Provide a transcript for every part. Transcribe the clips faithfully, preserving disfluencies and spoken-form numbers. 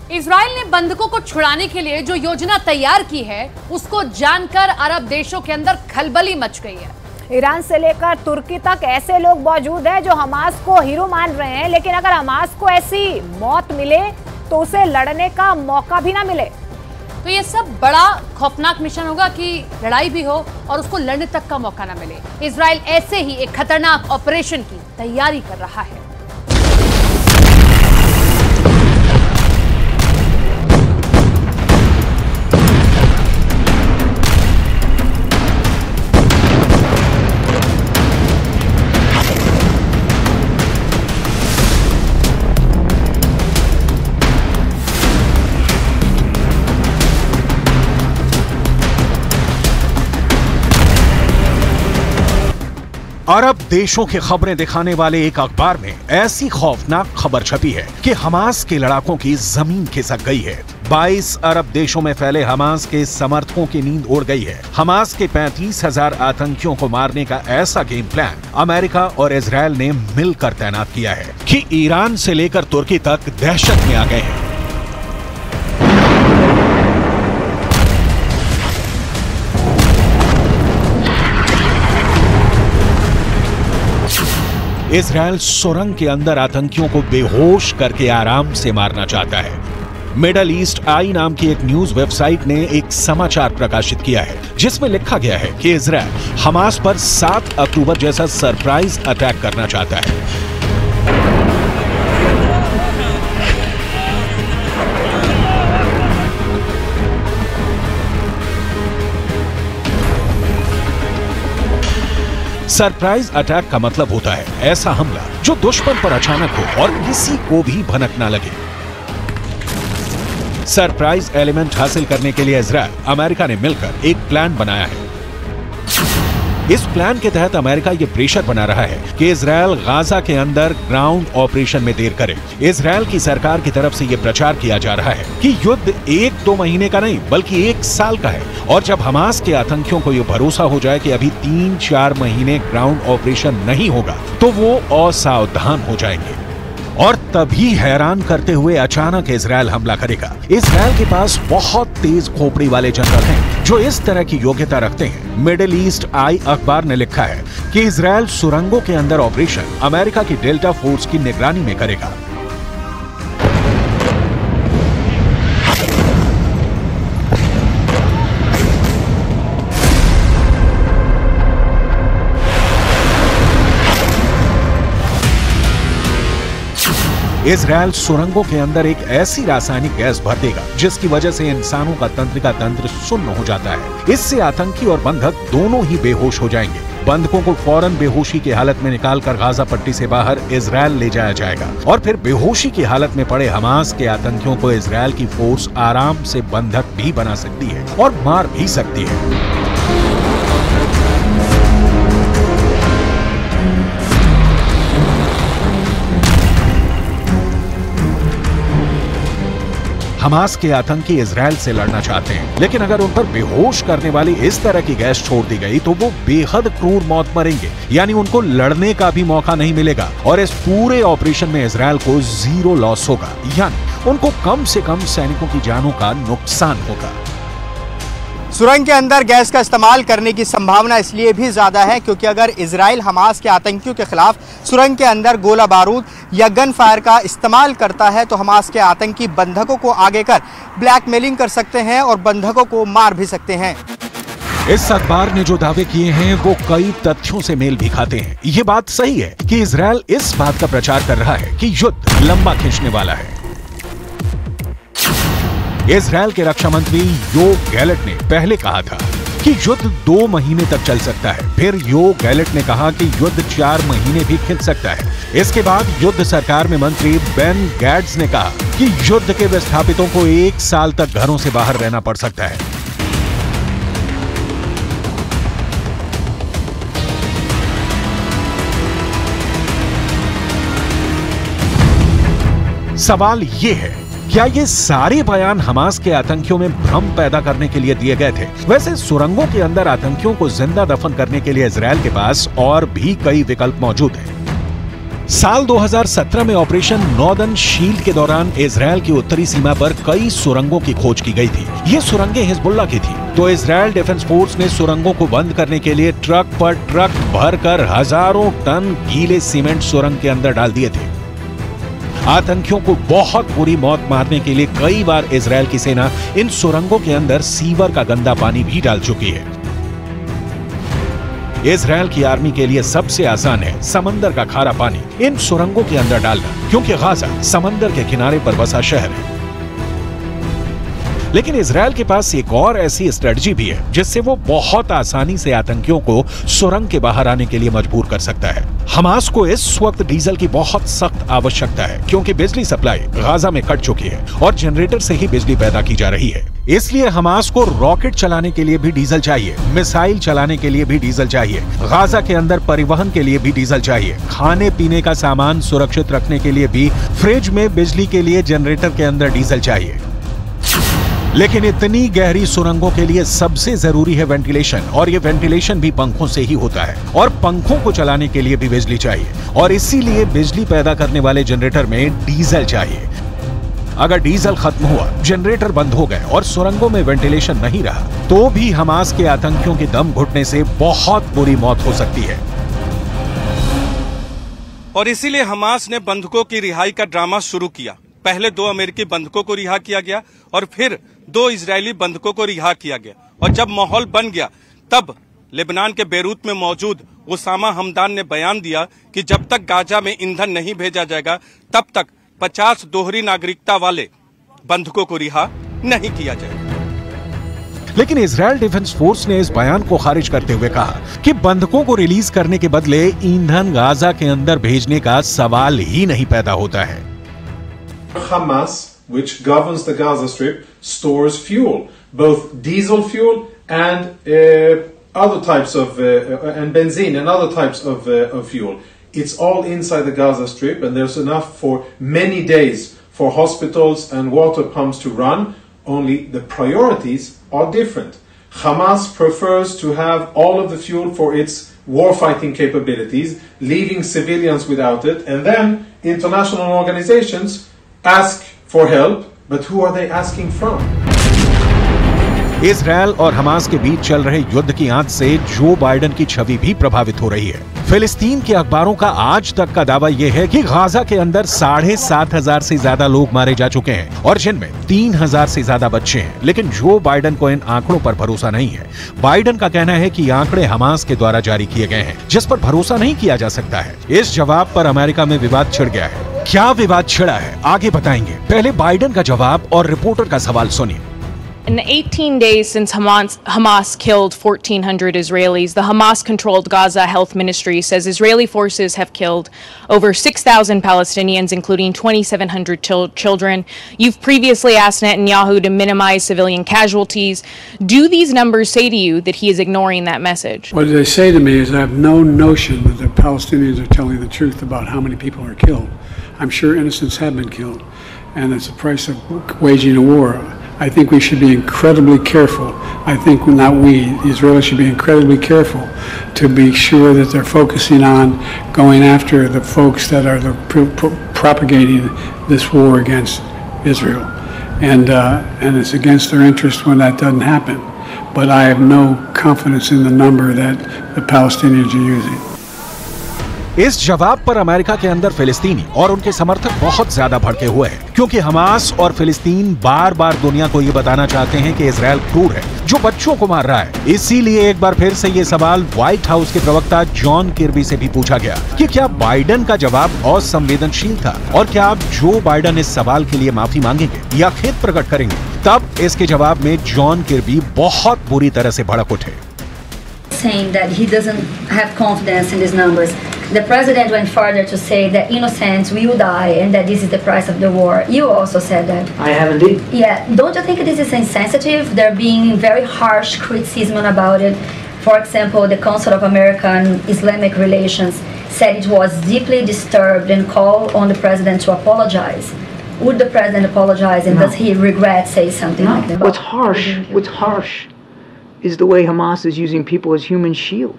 Israel ने बंधकों को छुड़ाने के लिए जो योजना तैयार की है, उसको जानकर अरब देशों के अंदर खलबली मच गई है। ईरान से लेकर तुर्की तक ऐसे लोग मौजूद हैं जो हमास को हीरो मान रहे हैं, लेकिन अगर हमास को ऐसी मौत मिले तो उसे लड़ने का मौका भी ना मिले। तो ये सब बड़ा खौफनाक मिशन होगा कि लड़ाई भी हो और उसको लड़ने तक का मौका ना मिले। इजराइल ऐसे ही एक खतरनाक ऑपरेशन की तैयारी कर रहा है। अरब देशों की खबरें दिखाने वाले एक अखबार में ऐसी खौफनाक खबर छपी है कि हमास के लड़ाकों की जमीन खिसक गई है। बाईस अरब देशों में फैले हमास के समर्थकों की नींद उड़ गई है। हमास के पैंतीस हजार आतंकियों को मारने का ऐसा गेम प्लान अमेरिका और इजराइल ने मिलकर तैनात किया है कि ईरान से लेकर तुर्की तक दहशत में आ गए हैं। इजराइल सुरंग के अंदर आतंकियों को बेहोश करके आराम से मारना चाहता है। मिडल ईस्ट आई नाम की एक न्यूज वेबसाइट ने एक समाचार प्रकाशित किया है जिसमें लिखा गया है कि इजराइल हमास पर सात अक्टूबर जैसा सरप्राइज अटैक करना चाहता है। सरप्राइज अटैक का मतलब होता है ऐसा हमला जो दुश्मन पर अचानक हो और किसी को भी भनक ना लगे। सरप्राइज एलिमेंट हासिल करने के लिए इजराइल अमेरिका ने मिलकर एक प्लान बनाया है। इस प्लान के तहत अमेरिका ये प्रेशर बना रहा है कि इजराइल गाजा के अंदर ग्राउंड ऑपरेशन में देर करे। इजराइल की सरकार की तरफ से ये प्रचार किया जा रहा है कि युद्ध एक दो महीने का नहीं बल्कि एक साल का है, और जब हमास के आतंकियों को ये भरोसा हो जाए कि अभी तीन चार महीने ग्राउंड ऑपरेशन नहीं होगा तो वो असावधान हो जाएंगे और तभी हैरान करते हुए अचानक इजराइल हमला करेगा। इजराइल के पास बहुत तेज खोपड़ी वाले जनरल हैं जो इस तरह की योग्यता रखते हैं। मिडिल ईस्ट आई अखबार ने लिखा है कि इजराइल सुरंगों के अंदर ऑपरेशन अमेरिका की डेल्टा फोर्स की निगरानी में करेगा। इजराइल सुरंगों के अंदर एक ऐसी रासायनिक गैस भर देगा जिसकी वजह से इंसानों का तंत्रिका तंत्र सुन्न हो जाता है। इससे आतंकी और बंधक दोनों ही बेहोश हो जाएंगे। बंधकों को फौरन बेहोशी की हालत में निकालकर गाजा पट्टी से बाहर इजराइल ले जाया जाएगा और फिर बेहोशी की हालत में पड़े हमास के आतंकियों को इजराइल की फोर्स आराम से बंधक भी बना सकती है और मार भी सकती है। हमास के आतंकी इजराइल से लड़ना चाहते हैं, लेकिन अगर उन पर बेहोश करने वाली इस तरह की गैस छोड़ दी गई तो वो बेहद क्रूर मौत मरेंगे, यानी उनको लड़ने का भी मौका नहीं मिलेगा और इस पूरे ऑपरेशन में इजराइल को जीरो लॉस होगा, यानी उनको कम से कम सैनिकों की जानों का नुकसान होगा। सुरंग के अंदर गैस का इस्तेमाल करने की संभावना इसलिए भी ज़्यादा है क्योंकि अगर इजराइल हमास के आतंकियों के खिलाफ सुरंग के अंदर गोला बारूद या गन फायर का इस्तेमाल करता है तो हमास के आतंकी बंधकों को आगे कर ब्लैकमेलिंग कर सकते हैं और बंधकों को मार भी सकते हैं। इस अखबार ने जो दावे किए हैं वो कई तथ्यों से मेल भी खाते हैं। ये बात सही है कि इजराइल इस बात का प्रचार कर रहा है कि युद्ध लंबा खींचने वाला है। इजराइल के रक्षा मंत्री योव गैलेट ने पहले कहा था कि युद्ध दो महीने तक चल सकता है। फिर योव गैलेट ने कहा कि युद्ध चार महीने भी खिंच सकता है। इसके बाद युद्ध सरकार में मंत्री बेन गैट्स ने कहा कि युद्ध के विस्थापितों को एक साल तक घरों से बाहर रहना पड़ सकता है। सवाल ये है, क्या ये सारे बयान हमास के आतंकियों में भ्रम पैदा करने के लिए दिए गए थे? वैसे सुरंगों के अंदर आतंकियों को जिंदा दफन करने के लिए इजराइल के पास और भी कई विकल्प मौजूद हैं। साल दो हज़ार सत्रह में ऑपरेशन नॉर्दर्न शील्ड के दौरान इजरायल की उत्तरी सीमा पर कई सुरंगों की खोज की गई थी। ये सुरंगें हिजबुल्लाह की थी, तो इजरायल डिफेंस फोर्स ने सुरंगों को बंद करने के लिए ट्रक पर ट्रक भरकर हजारों टन गीले सीमेंट सुरंग के अंदर डाल दिए थे। आतंकियों को बहुत बुरी मौत मारने के लिए कई बार इजरायल की सेना इन सुरंगों के अंदर सीवर का गंदा पानी भी डाल चुकी है। इजरायल की आर्मी के लिए सबसे आसान है समंदर का खारा पानी इन सुरंगों के अंदर डालना, क्योंकि गाजा समंदर के किनारे पर बसा शहर है। लेकिन इजरायल के पास एक और ऐसी स्ट्रेटजी भी है जिससे वो बहुत आसानी से आतंकियों को सुरंग के बाहर आने के लिए मजबूर कर सकता है। हमास को इस वक्त डीजल की बहुत सख्त आवश्यकता है, क्योंकि बिजली सप्लाई गाजा में कट चुकी है और जनरेटर से ही बिजली पैदा की जा रही है। इसलिए हमास को रॉकेट चलाने के लिए भी डीजल चाहिए, मिसाइल चलाने के लिए भी डीजल चाहिए, गाजा के अंदर परिवहन के लिए भी डीजल चाहिए, खाने पीने का सामान सुरक्षित रखने के लिए भी फ्रिज में बिजली के लिए जनरेटर के अंदर डीजल चाहिए। लेकिन इतनी गहरी सुरंगों के लिए सबसे जरूरी है वेंटिलेशन, और ये वेंटिलेशन भी पंखों से ही होता है, और पंखों को चलाने के लिए भी बिजली चाहिए, और इसीलिए बिजली पैदा करने वाले जनरेटर में डीजल चाहिए। अगर डीजल खत्म हुआ, जनरेटर बंद हो गए और सुरंगों में वेंटिलेशन नहीं रहा, तो भी हमास के आतंकियों के दम घुटने से बहुत बुरी मौत हो सकती है। और इसीलिए हमास ने बंधकों की रिहाई का ड्रामा शुरू किया। पहले दो अमेरिकी बंधकों को रिहा किया गया और फिर दो इजरायली बंधकों को रिहा किया गया। और जब माहौल बन गया, तब लेबनान के बेरूत में मौजूद उसामा हमदान ने बयान दिया कि जब तक गाजा में ईंधन नहीं भेजा जाएगा, तब तक पचास दोहरी नागरिकता वाले बंधकों को रिहा नहीं किया जाएगा। लेकिन इजरायल डिफेंस फोर्स ने इस बयान को खारिज करते हुए कहा कि बंधकों को रिलीज करने के बदले ईंधन गाजा के अंदर भेजने का सवाल ही नहीं पैदा होता है। Hamas, which governs the Gaza Strip, stores fuel, both diesel fuel and uh, other types of uh, and benzene and other types of, uh, of fuel. It's all inside the Gaza Strip, and there's enough for many days for hospitals and water pumps to run. Only the priorities are different. Hamas prefers to have all of the fuel for its warfighting capabilities, leaving civilians without it, and then international organizations ask for help, but who are they asking from? Israel और Hamas के बीच चल रहे युद्ध की आंच से Joe Biden की छवि भी प्रभावित हो रही है। फिलिस्तीन के अखबारों का आज तक का दावा यह है कि गाजा के अंदर साढ़े सात हजार से ज्यादा लोग मारे जा चुके हैं और जिनमें तीन हजार से ज्यादा बच्चे हैं। लेकिन जो बाइडेन को इन आंकड़ों पर भरोसा नहीं है। बाइडेन का कहना है कि आंकड़े हमास के द्वारा जारी किए गए हैं, जिस पर भरोसा नहीं किया जा सकता है। इस जवाब पर अमेरिका में विवाद छिड़ गया है। क्या विवाद छिड़ा है, आगे बताएंगे। पहले बाइडेन का जवाब और रिपोर्टर का सवाल सुनिए। In the eighteen days since Hamas, Hamas killed fourteen hundred Israelis, the Hamas-controlled Gaza Health Ministry says Israeli forces have killed over six thousand Palestinians, including twenty-seven hundred chil- children. You've previously asked Netanyahu to minimize civilian casualties. Do these numbers say to you that he is ignoring that message? What they say to me is I have no notion that the Palestinians are telling the truth about how many people are killed. I'm sure innocents have been killed, and it's the price of waging a war. I think we should be incredibly careful. I think not we, the Israelis should be incredibly careful to be sure that they're focusing on going after the folks that are the pro pro propagating this war against Israel. And, uh, and it's against their interest when that doesn't happen. But I have no confidence in the number that the Palestinians are using. इस जवाब पर America के अंदर फिलिस्तीनी और उनके समर्थक बहुत ज्यादा भड़के हुए हैं, क्योंकि हमास और फिलिस्तीन बार बार दुनिया को ये बताना चाहते हैं कि इजरायल क्रूर है जो बच्चों को मार रहा है। इसीलिए एक बार फिर से ये सवाल व्हाइट हाउस के प्रवक्ता जॉन किर्बी से भी पूछा गया कि क्या बाइडेन का जवाब असंवेदनशील था और क्या अब जो बाइडेन इस सवाल के लिए माफी मांगेंगे या खेद प्रकट करेंगे। तब इसके जवाब में जॉन किर्बी बहुत बुरी तरह से भड़क उठे। Saying that he doesn't have confidence in these numbers. The president went further to say that innocents will die and that this is the price of the war. You also said that. I have indeed. Yeah, don't you think this is insensitive? They're being very harsh criticism about it. For example, the Council of American Islamic Relations said it was deeply disturbed and called on the president to apologize. Would the president apologize, and No. does he regret say something No. like that? What's harsh? What's harsh is the way Hamas is using people as human shields.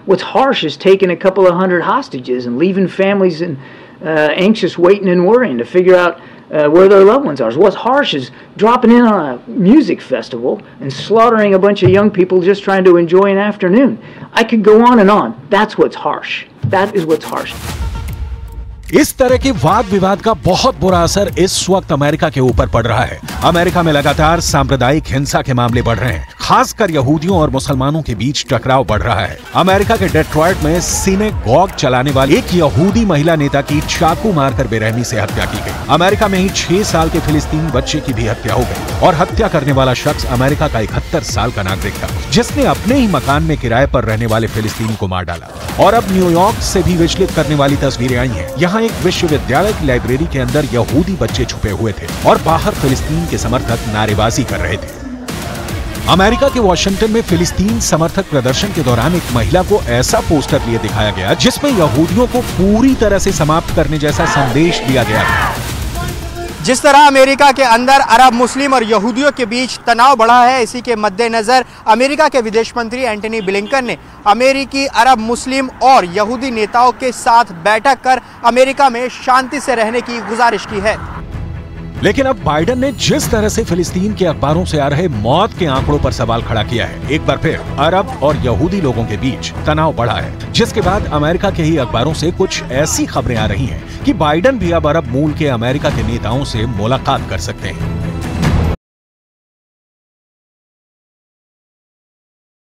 What's harsh is taking a couple of hundred hostages and leaving families in, uh, anxious, waiting and worrying to figure out uh, where their loved ones are. What's harsh is dropping in on a music festival and slaughtering a bunch of young people just trying to enjoy an afternoon. I could go on and on. That's what's harsh. That is what's harsh. इस तरह के वाद विवाद का बहुत बुरा असर इस वक्त अमेरिका के ऊपर पड़ रहा है। अमेरिका में लगातार सांप्रदायिक हिंसा के मामले बढ़ रहे हैं, खासकर यहूदियों और मुसलमानों के बीच टकराव बढ़ रहा है। अमेरिका के डेट्रॉयट में सिनेगॉग चलाने वाली एक यहूदी महिला नेता की चाकू मारकर बेरहमी से हत्या की गई। अमेरिका में ही छह साल के फिलिस्तीनी बच्चे की भी हत्या हो गई और हत्या करने वाला शख्स अमेरिका का इकहत्तर साल का नागरिक था, जिसने अपने ही मकान में किराए पर रहने वाले फिलिस्तीनी को मार डाला। और अब न्यूयॉर्क से भी विचलित करने वाली तस्वीरें आई हैं। यहाँ एक विश्वविद्यालय की लाइब्रेरी के अंदर यहूदी बच्चे छुपे हुए थे और बाहर फिलिस्तीन के समर्थक नारेबाजी कर रहे थे। अमेरिका के वॉशिंगटन में फिलिस्तीन समर्थक प्रदर्शन के दौरान एक महिला को ऐसा पोस्टर लिए दिखाया गया जिसमें यहूदियों को पूरी तरह से समाप्त करने जैसा संदेश दिया गया था। जिस तरह अमेरिका के अंदर अरब मुस्लिम और यहूदियों के बीच तनाव बढ़ा है, इसी के मद्देनजर अमेरिका के विदेश मंत्री एंटनी ब्लिंकन ने अमेरिकी, अरब मुस्लिम और यहूदी नेताओं के साथ बैठक कर अमेरिका में शांति से रहने की गुजारिश की है। लेकिन अब बाइडेन ने जिस तरह से फिलिस्तीन के अखबारों से आ रहे मौत के आंकड़ों पर सवाल खड़ा किया है, एक बार फिर अरब और यहूदी लोगों के बीच तनाव बढ़ा है, जिसके बाद अमेरिका के ही अखबारों से कुछ ऐसी खबरें आ रही हैं कि बाइडेन भी अब अरब मूल के अमेरिका के नेताओं से मुलाकात कर सकते हैं।